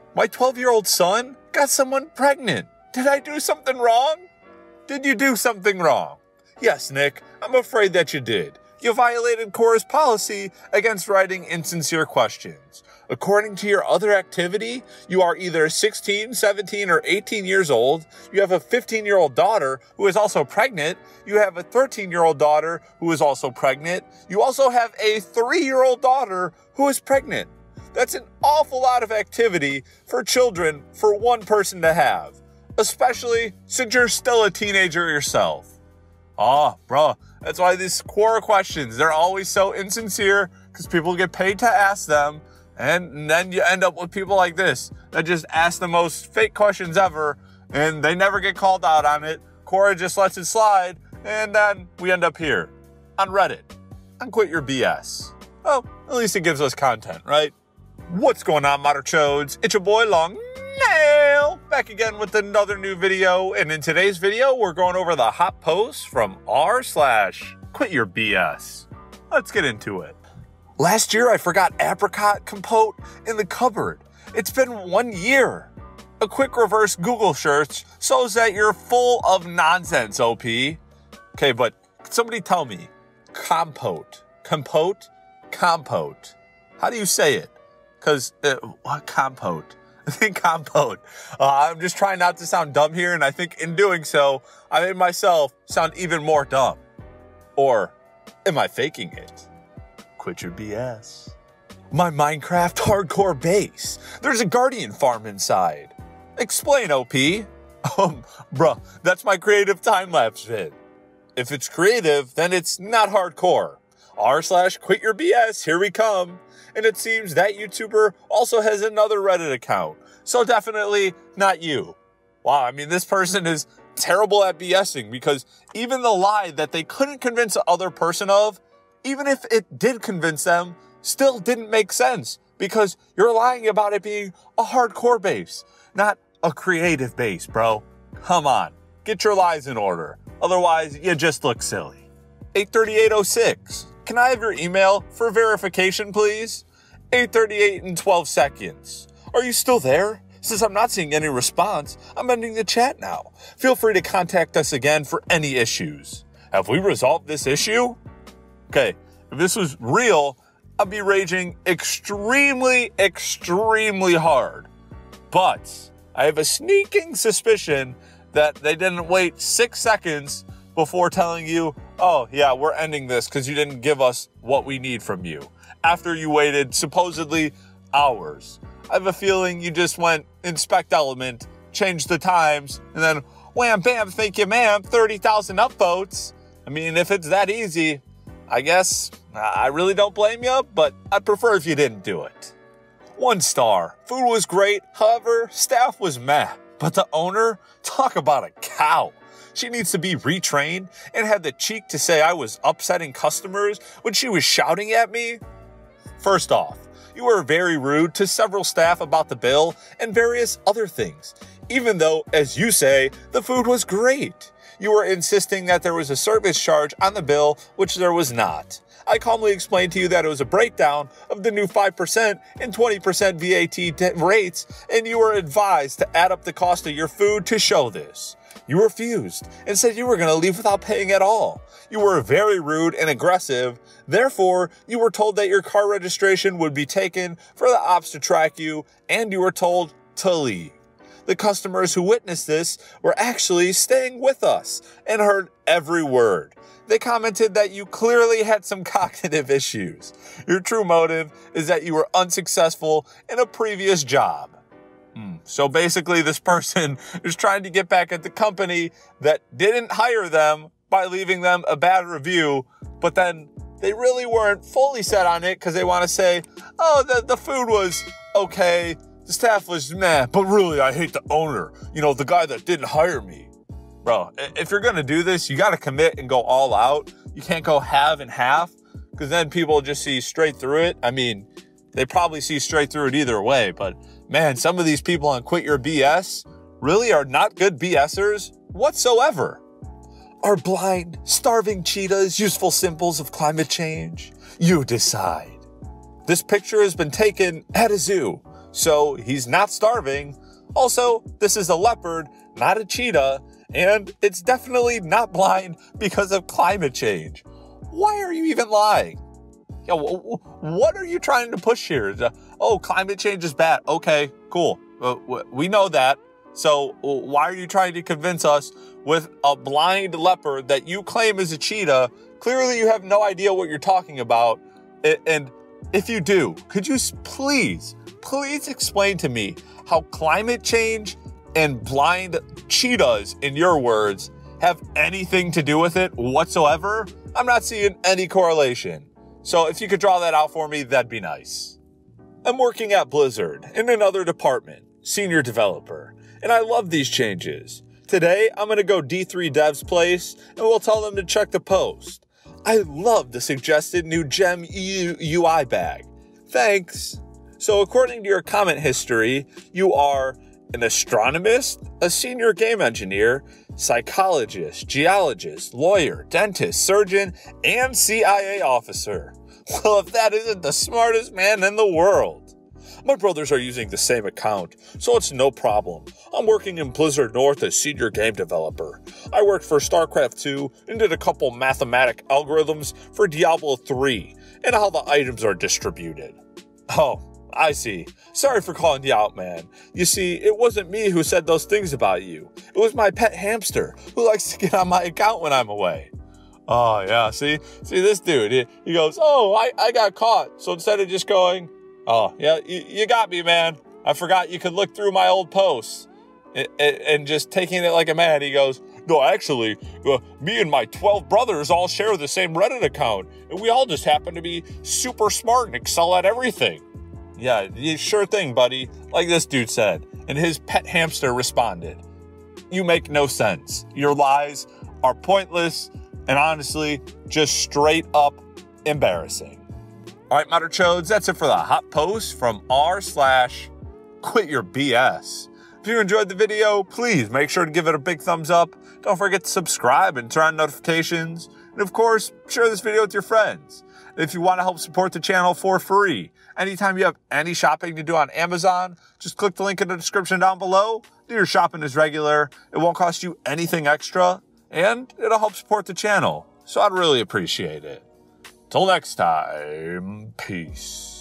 My 12-year-old son got someone pregnant. Did I do something wrong? Did you do something wrong? Yes, Nick, I'm afraid that you did. You violated Cora's policy against writing insincere questions. According to your other activity, you are either 16, 17, or 18 years old. You have a 15-year-old daughter who is also pregnant. You have a 13-year-old daughter who is also pregnant. You also have a 3-year-old daughter who is pregnant. That's an awful lot of activity for children for one person to have, especially since you're still a teenager yourself. Bro, that's why these Quora questions, they're always so insincere because people get paid to ask them. And then you end up with people like this that just ask the most fake questions ever and they never get called out on it. Quora just lets it slide. And then we end up here on Reddit on Quit Your BS. Oh, at least it gives us content, right? What's going on, Modern Chodes? It's your boy Long Nail, back again with another new video. And in today's video, we're going over the hot posts from r/Quit Your BS. Let's get into it. Last year, I forgot apricot compote in the cupboard. It's been 1 year. A quick reverse Google search shows that you're full of nonsense, OP. Okay, but somebody tell me, compote, compote. How do you say it? Because, what compote? I think compote. I'm just trying not to sound dumb here, and I think in doing so, I made myself sound even more dumb. Or am I faking it? Quit your BS. My Minecraft hardcore base. There's a guardian farm inside. Explain, OP. Bruh, that's my creative time-lapse vid. If it's creative, then it's not hardcore. r/Quit Your BS, here we come. And it seems that YouTuber also has another Reddit account. So definitely not you. Wow, I mean, this person is terrible at BSing because even the lie that they couldn't convince the other person of, even if it did convince them, still didn't make sense because you're lying about it being a hardcore base, not a creative base, bro. Come on, get your lies in order. Otherwise, you just look silly. 83806, can I have your email for verification, please? 838 in 12 seconds. Are you still there? Since I'm not seeing any response, I'm ending the chat now. Feel free to contact us again for any issues. Have we resolved this issue? Okay, if this was real, I'd be raging extremely hard. But I have a sneaking suspicion that they didn't wait 6 seconds before telling you, oh yeah, we're ending this because you didn't give us what we need from you. After you waited supposedly hours. I have a feeling you just went inspect element, changed the times, and then wham bam, thank you ma'am, 30,000 upvotes. I mean, if it's that easy, I guess I really don't blame you, but I'd prefer if you didn't do it. 1 star. Food was great, however, staff was meh. But the owner, talk about a cow. She needs to be retrained and had the cheek to say I was upsetting customers when she was shouting at me. First off, you were very rude to several staff about the bill and various other things, even though, as you say, the food was great. You were insisting that there was a service charge on the bill, which there was not. I calmly explained to you that it was a breakdown of the new 5% and 20% VAT rates, and you were advised to add up the cost of your food to show this. You refused and said you were going to leave without paying at all. You were very rude and aggressive. Therefore, you were told that your car registration would be taken for the ops to track you, and you were told to leave. The customers who witnessed this were actually staying with us and heard every word. They commented that you clearly had some cognitive issues. Your true motive is that you were unsuccessful in a previous job. So basically, this person is trying to get back at the company that didn't hire them by leaving them a bad review, but then they really weren't fully set on it because they want to say, oh, the food was okay, the staff was meh, but really I hate the owner, you know, the guy that didn't hire me. Bro, if you're going to do this, you got to commit and go all out. You can't go half and half because then people just see straight through it. I mean, they probably see straight through it either way, but man, some of these people on Quit Your BS really are not good BSers whatsoever. Are blind, starving cheetahs useful symbols of climate change? You decide. This picture has been taken at a zoo. so he's not starving. Also, this is a leopard, not a cheetah, and it's definitely not blind because of climate change. Why are you even lying? What are you trying to push here? Oh, climate change is bad. Okay, cool. We know that. So why are you trying to convince us with a blind leopard that you claim is a cheetah? Clearly, you have no idea what you're talking about. And if you do, could you please explain to me how climate change and blind cheetahs, in your words, have anything to do with it whatsoever? I'm not seeing any correlation. So if you could draw that out for me, that'd be nice. I'm working at Blizzard in another department, senior developer, and I love these changes. Today, I'm going to go D3 Dev's place, and we'll tell them to check the post. I love the suggested new Gem UI bag. Thanks. So according to your comment history, you are an astronomist, a senior game engineer, psychologist, geologist, lawyer, dentist, surgeon, and CIA officer. Well, if that isn't the smartest man in the world. My brothers are using the same account, so it's no problem. I'm working in Blizzard North as senior game developer. I worked for StarCraft 2 and did a couple mathematic algorithms for Diablo 3 and how the items are distributed. Oh, I see. Sorry for calling you out, man. You see, it wasn't me who said those things about you. It was my pet hamster who likes to get on my account when I'm away. Oh, yeah, see this dude, he goes, oh, I got caught. So instead of just going, oh, yeah, you got me, man. I forgot you could look through my old posts. And just taking it like a man, he goes, no, actually, me and my 12 brothers all share the same Reddit account. And we all just happen to be super smart and excel at everything. Yeah, sure thing, buddy. Like this dude said. And his pet hamster responded, you make no sense. Your lies are pointless and honestly, just straight up embarrassing. All right, Matter Chodes, that's it for the hot post from r/quitYourBS. If you enjoyed the video, please make sure to give it a big thumbs up. Don't forget to subscribe and turn on notifications. And of course, share this video with your friends. If you want to help support the channel for free, anytime you have any shopping to do on Amazon, just click the link in the description down below. Do your shopping as regular. It won't cost you anything extra, and it'll help support the channel. So I'd really appreciate it. Till next time, peace.